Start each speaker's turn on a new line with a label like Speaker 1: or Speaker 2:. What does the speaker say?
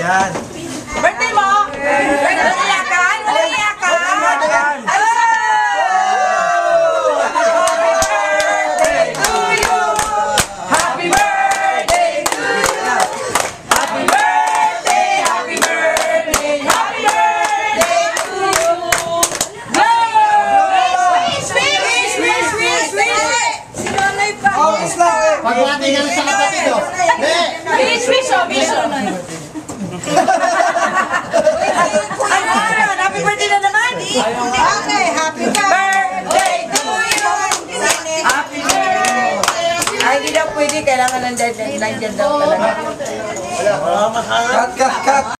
Speaker 1: Yan.
Speaker 2: Birthday mo? Wala iyakan? Wala iyakan? Happy birthday to you! Happy birthday, happy birthday, happy birthday to you! Wish, wish, wish, wish, wish! Sinanay pa!
Speaker 3: Pagwati ka sa kapatid, oh.
Speaker 2: Wish, wish, oh, wish, oh. Happy birthday na naman!
Speaker 4: Okay, happy
Speaker 2: Birthday to you! Happy birthday! Ay, hindi daw pwede. Kailangan nandiyan daw talaga.
Speaker 1: Cut, cut, cut.